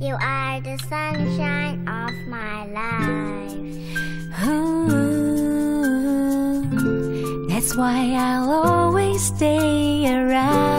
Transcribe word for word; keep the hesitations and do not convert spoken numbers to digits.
You are the sunshine of my life. Ooh, that's why I'll always stay around.